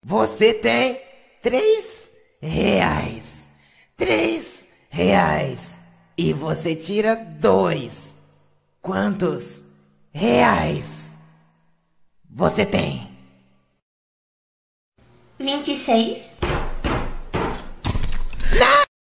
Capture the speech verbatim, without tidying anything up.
Você tem três reais. Três reais. E você tira dois. Quantos reais você tem? vinte e seis.